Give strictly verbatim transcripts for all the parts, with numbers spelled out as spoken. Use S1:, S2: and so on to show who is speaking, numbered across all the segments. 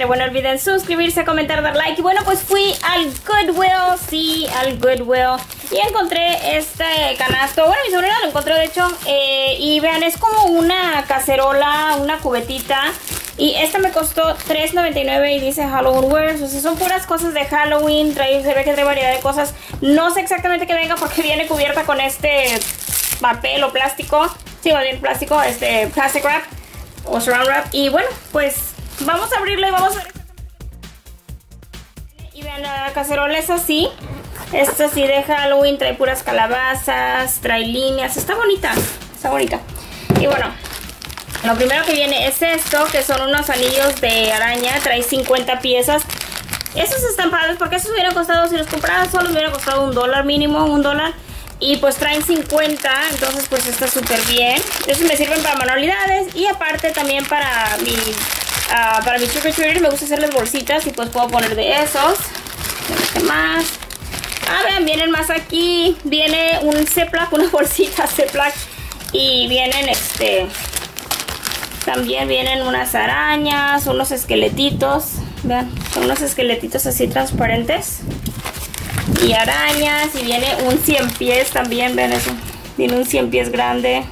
S1: padre. Bueno, olviden suscribirse, comentar, dar like. Y bueno, pues fui al Goodwill, sí, al Goodwill. Y encontré este canasto. Bueno, mi sobrina lo encontró, de hecho. Eh, y vean, es como una cacerola, una cubetita. Y esta me costó tres noventa y nueve y dice Halloween Wears. O sea, son puras cosas de Halloween. Trae, se ve que trae variedad de cosas. No sé exactamente qué venga porque viene cubierta con este papel o plástico. Sí, va bien plástico, este plastic wrap o saran wrap. Y bueno, pues vamos a abrirlo y vamos a ver. Y vean, la cacerola es así. Esta sí de Halloween, trae puras calabazas, trae líneas. Está bonita, está bonita. Y bueno, lo primero que viene es esto, que son unos anillos de araña. Trae cincuenta piezas. Esos están padres porque esos hubieran costado, si los comprara solos, hubieran costado un dólar mínimo, un dólar. Y pues traen cincuenta, entonces pues está súper bien. Esos me sirven para manualidades y aparte también para mi, uh, para mi trick or treater. Me gusta hacerles bolsitas y pues puedo poner de esos. ¿Qué más? Ah, vean, vienen más aquí. Viene un Ziploc, una bolsita Ziploc. Y vienen este... También vienen unas arañas, unos esqueletitos. Vean, son unos esqueletitos así transparentes. Y arañas, y viene un cien pies también, ven eso. Viene un cien pies grande.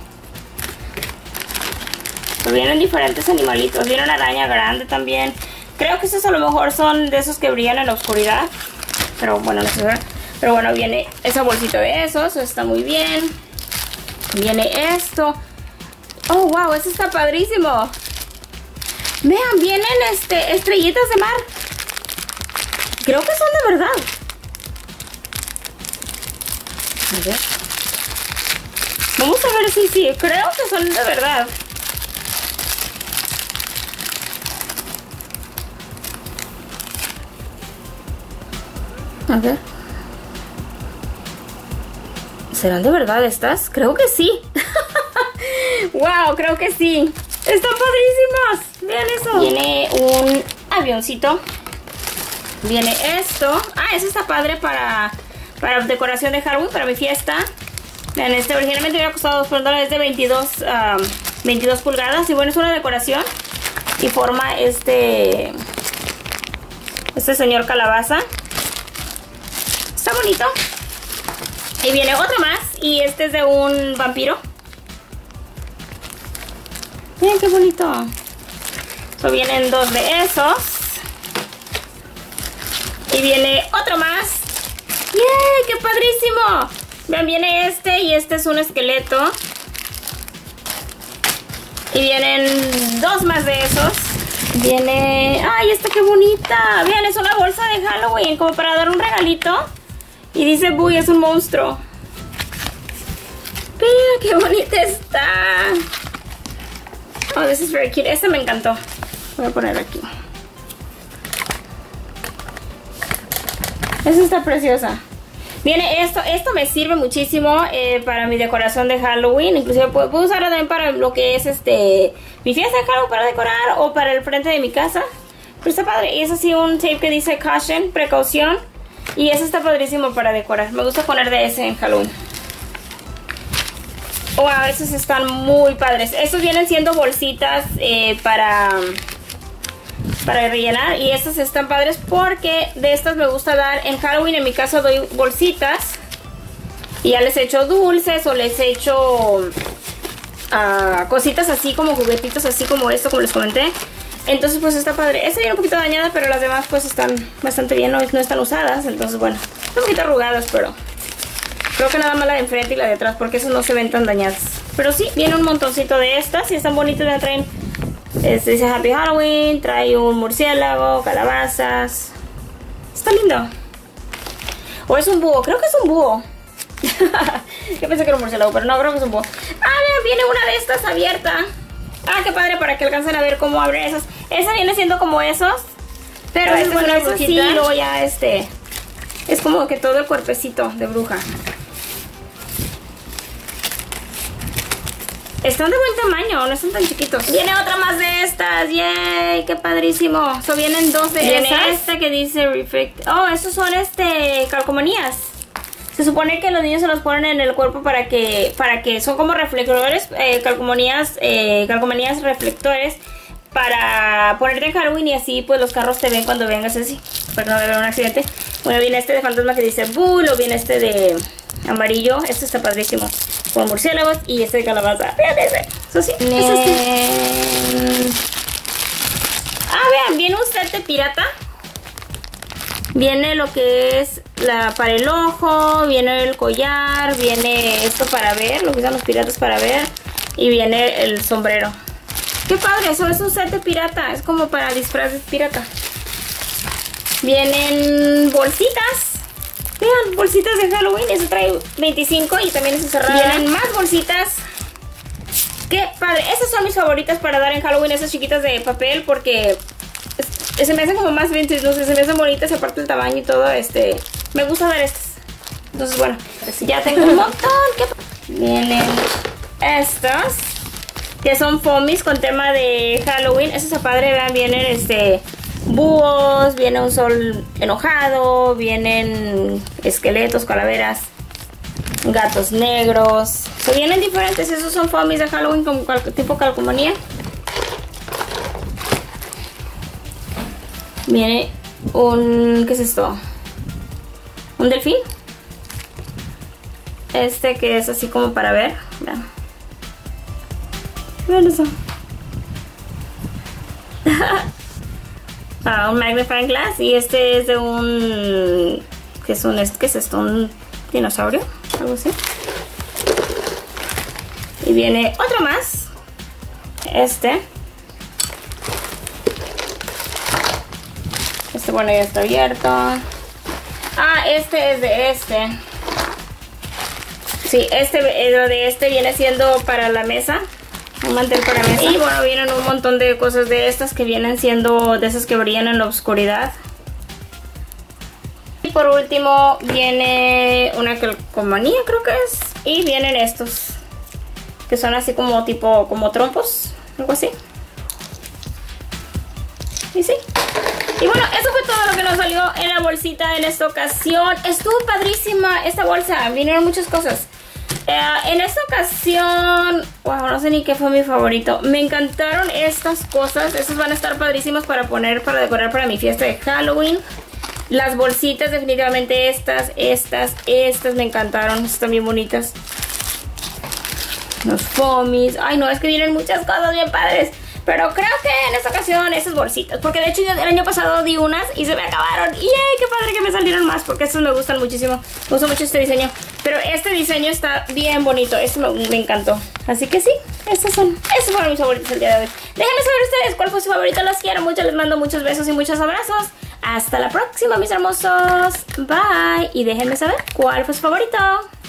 S1: Pues vienen diferentes animalitos. Viene una araña grande también. Creo que estos a lo mejor son de esos que brillan en la oscuridad. Pero bueno, no sé. Pero bueno, viene esa bolsita de esos. Está muy bien. Viene esto. Oh, wow, eso está padrísimo. Vean, vienen este, estrellitas de mar. Creo que son de verdad. A ver. Vamos a ver si sí. Creo que son de verdad. A ver. ¿Serán de verdad estas? Creo que sí. Wow, creo que sí. Están padrísimas. Vean eso. Viene un avioncito. Viene esto. Ah, eso está padre para... Para decoración de Halloween, para mi fiesta. Vean, este originalmente hubiera costado dos dólares, de veintidós, um, veintidós pulgadas. Y bueno, es una decoración. Y forma este... Este señor calabaza. Está bonito. Y viene otro más. Y este es de un vampiro. Miren qué bonito. So, vienen dos de esos. Y viene otro más. ¡Yay! ¡Qué padrísimo! Vean, viene este y este es un esqueleto. Y vienen dos más de esos. Viene... ¡Ay, esta qué bonita! Vean, es una bolsa de Halloween, como para dar un regalito. Y dice, ¡Buy, es un monstruo! ¡Vean qué bonita está! Oh, this is very cute. Esta me encantó. Voy a poner aquí. Esta está preciosa. Viene esto, esto me sirve muchísimo eh, para mi decoración de Halloween. Inclusive puedo, puedo usarlo también para lo que es este mi fiesta de Halloween para decorar o para el frente de mi casa. Pero está padre. Y es así un tape que dice caution, precaución. Y eso está padrísimo para decorar. Me gusta poner de ese en Halloween. Wow, esos están muy padres. Estos vienen siendo bolsitas eh, para... para rellenar, y estas están padres porque de estas me gusta dar en Halloween. En mi caso doy bolsitas y ya les echo dulces o les echo uh, cositas así como juguetitos, así como esto, como les comenté. Entonces pues está padre. Esta viene un poquito dañada, pero las demás pues están bastante bien, no, no están usadas. Entonces bueno, están un poquito arrugadas, pero creo que nada más la de enfrente y la de atrás, porque esas no se ven tan dañadas. Pero sí, viene un montoncito de estas y están bonitas. Ya traen... Este dice Happy Halloween, trae un murciélago, calabazas. Está lindo. O es un búho, creo que es un búho. Yo pensé que era un murciélago, pero no, creo que es un búho. Ah, vean, viene una de estas abierta. Ah, qué padre, para que alcancen a ver cómo abre esas. Esa viene siendo como esos. Pero este es una brujita. Sí, luego ya este es como que todo el cuerpecito de bruja. Están de buen tamaño, no están tan chiquitos. Viene otra más de estas, yay, qué padrísimo. So, vienen dos de Viene esas. Este que dice reflect. Oh, estos son este calcomanías. Se supone que los niños se los ponen en el cuerpo para que, para que son como reflectores, eh, calcomanías, eh, calcomanías reflectores para ponerte en Halloween y así pues los carros te ven cuando vengas así, para que no haya un accidente. Bueno, viene este de fantasma que dice Bull, o viene este de amarillo, este está padrísimo, con murciélagos, y este de calabaza. Fíjate ese, eso sí,
S2: Ne
S1: eso sí. Ah, vean, viene un set de pirata. Viene lo que es la para el ojo, viene el collar, viene esto para ver, lo que usan los piratas para ver, y viene el sombrero. ¡Qué padre! Eso es un set de pirata, es como para disfraz de pirata. Vienen bolsitas. Vean, bolsitas de Halloween, eso trae veinticinco y también es cerrada. Vienen más bolsitas. ¡Qué padre! Estas son mis favoritas para dar en Halloween, esas chiquitas de papel, porque se me hacen como más vintage, no sé, se me hacen bonitas, aparte el tamaño y todo, este, me gusta dar estas. Entonces, bueno, ya tengo un montón. ¿Qué? Vienen estas, que son foamies con tema de Halloween. Eso está padre, vean, vienen este búhos, viene un sol enojado, vienen esqueletos, calaveras, gatos negros. Se vienen diferentes, esos son foamies de Halloween como tipo calcomanía. Viene un... ¿qué es esto? Un delfín. Este que es así como para ver. Vean. Vean eso. Ah, un magnifying glass. Y este es de un... ¿Qué es un... ¿Qué es esto? Un dinosaurio. Algo así. Y viene otro más. Este. Este, bueno, ya está abierto. Ah, este es de este. Sí, este lo de este viene siendo para la mesa. Un mantel para mesa. Y bueno, vienen un montón de cosas de estas que vienen siendo de esas que brillan en la oscuridad. Y por último viene una calcomanía, creo que es. Y vienen estos, que son así como tipo, como trompos, algo así. Y sí. Y bueno, eso fue todo lo que nos salió en la bolsita en esta ocasión. Estuvo padrísima esta bolsa, vinieron muchas cosas. Eh, en esta ocasión, wow, no sé ni qué fue mi favorito. Me encantaron estas cosas, estas van a estar padrísimas para poner, para decorar para mi fiesta de Halloween. Las bolsitas, definitivamente estas, estas, estas me encantaron, están bien bonitas. Los foamies, ay no, es que vienen muchas cosas bien padres. Pero creo que en esta ocasión esas bolsitas, porque de hecho yo el año pasado di unas y se me acabaron. Y ¡yay! ¡Qué padre que me salieron más! Porque estos me gustan muchísimo. Me gusta mucho este diseño. Pero este diseño está bien bonito. Este me, me encantó. Así que sí, estos son, estos fueron mis favoritos el día de hoy. Déjenme saber ustedes cuál fue su favorito. Los quiero mucho, les mando muchos besos y muchos abrazos. Hasta la próxima, mis hermosos. Bye. Y déjenme saber cuál fue su favorito.